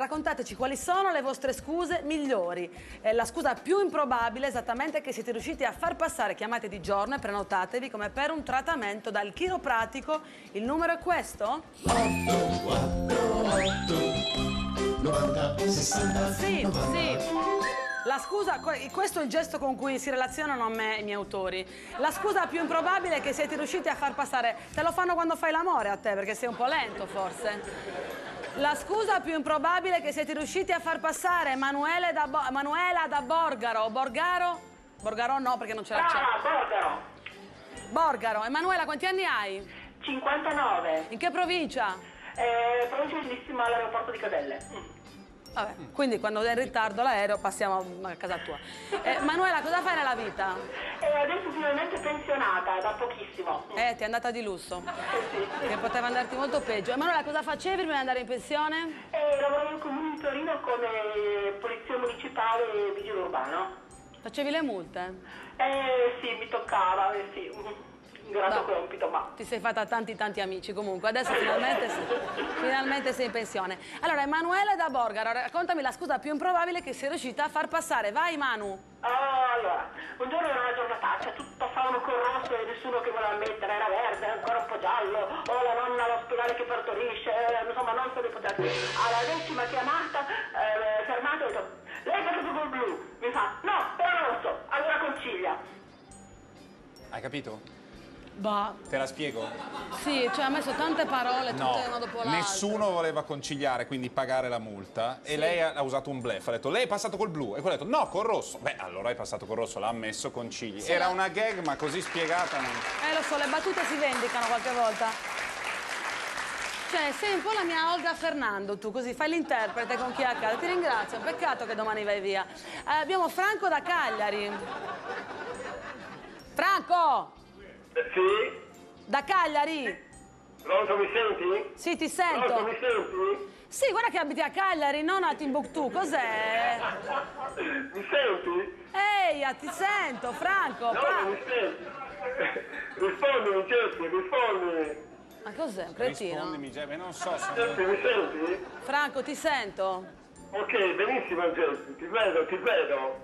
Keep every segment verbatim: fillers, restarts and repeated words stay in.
raccontateci quali sono le vostre scuse migliori. Eh, la scusa più improbabile esattamente che siete riusciti a far passare. Chiamate di giorno e prenotatevi come per un trattamento dal chiropratico. Il numero è questo? otto quattro otto novanta sessanta Sì, sì. La scusa, questo è il gesto con cui si relazionano a me i miei autori. La scusa più improbabile che siete riusciti a far passare, te lo fanno quando fai l'amore a te, perché sei un po' lento forse. La scusa più improbabile che siete riusciti a far passare, Emanuele da Bo Emanuela da Borgaro. Borgaro? Borgaro no, perché non ce la c'è. Ah, Borgaro. Borgaro. Emanuela, quanti anni hai? cinquantanove. In che provincia? Eh, provincia bellissima all'aeroporto di Caselle. Mm. Vabbè, quindi quando è in ritardo l'aereo passiamo a casa tua. Eh, Manuela, cosa fai nella vita? E adesso finalmente pensionata, da pochissimo. Eh, ti è andata di lusso. Eh sì. Che poteva andarti molto peggio. Emanuela, cosa facevi prima di andare in pensione? E lavoravo in comune di Torino come polizia municipale e vigile urbano. Facevi le multe? Eh sì, mi toccava, eh sì. Un grato No. compito, ma... Ti sei fatta tanti tanti amici comunque, adesso finalmente, finalmente sei in pensione. Allora, Emanuele da Borgaro, raccontami la scusa più improbabile che sei riuscita a far passare. Vai Manu! Oh, allora, un giorno era una giornataccia, tutto favano col rosso e nessuno che voleva ammettere, era verde, ancora un po' giallo, o la nonna all'ospedale che partorisce, eh, insomma non so dei poteri. Alla decima chiamata, eh, fermato, ho detto, lei è passato col blu, mi fa, no, era rosso, allora conciglia. Hai capito? Bah. Te la spiego? Sì, cioè ha messo tante parole, tutte No, una dopo l'altra. nessuno voleva conciliare, quindi pagare la multa. Sì. E lei ha, ha usato un bluff, ha detto lei è passato col blu. E quello ha detto no, col rosso. Beh, allora è passato col rosso, l'ha ammesso, concili. Sì, Era la- una gag, ma così spiegata non... Eh lo so, le battute si vendicano qualche volta. Cioè, sei un po' la mia Olga Fernando, tu, così fai l'interprete con chi accade. Ti ringrazio, peccato che domani vai via. Eh, abbiamo Franco da Cagliari. Franco! Sì? Da Cagliari? Pronto, mi senti? Sì, ti Pronto, sento. mi senti? Sì, guarda che abiti a Cagliari, non a Timbuktu. Cos'è? Mi senti? Ehi, ti sento, Franco. No, Fra- non mi senti. Rispondimi, Jessy, rispondimi. Ma cos'è, un cretino? Rispondimi, Gebe, non so se... Jessy, mi senti? Franco, ti sento. Ok, benissimo, Jessy, ti vedo, ti vedo.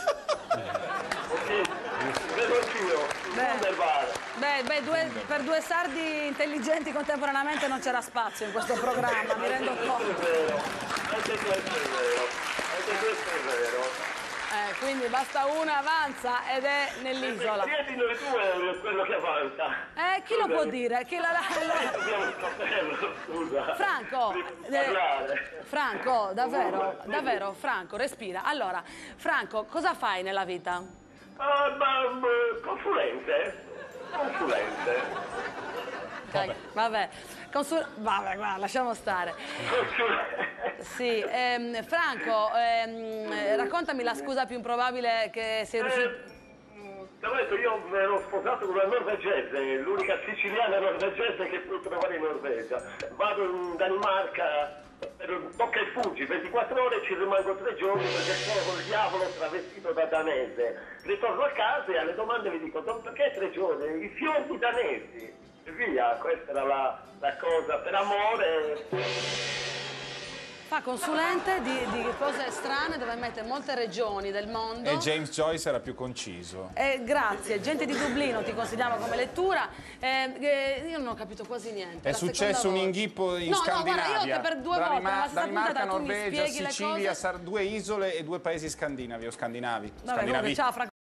Ok, ti vedo anch'io. Beh. Non verbale. Beh, beh due- per due sardi intelligenti contemporaneamente non c'era spazio in questo programma, mi rendo Questo è conto. vero, anche questo è vero, anche questo è vero. Eh, quindi basta una, avanza ed è nell'isola. Chiedi noi due quello che avanza. Eh, chi lo può dire? Chi la- la- Dobbiamo saperlo, scusa. Franco, Devi eh, parlare. Franco, davvero, davvero, Franco, respira. Allora, Franco, cosa fai nella vita? Ah, ma, ma consulente? Consulente. Vabbè, vabbè. Consul- vabbè, guarda, lasciamo stare. Consulente. Sì, ehm, Franco, ehm, raccontami la scusa più improbabile che sei riuscito... Ti ho detto, io mi ero sposato con una norvegese, l'unica siciliana norvegese che puoi trovare in Norvegia. Vado in Danimarca per tocca e fuggi, ventiquattro ore, ci rimango tre giorni perché sono col diavolo travestito da danese. Ritorno a casa e alle domande mi dico, perché tre giorni? I fiordi danesi. E via, questa era la, la cosa, per amore. Fa consulente di, di cose strane dove mette molte regioni del mondo. E James Joyce era più conciso. Eh, grazie, gente di Dublino ti consigliamo come lettura. Eh, eh, io non ho capito quasi niente. È la successo seconda un volta. inghippo in no, Scandinavia. No, guarda, io che per due volte Danima- nella stessa Danimarca, puntata tu mi Norvegia, spieghi le Sicilia, cose. Sar- due isole e due paesi scandinavi o scandinavi. Vabbè, comunque, ciao Franco.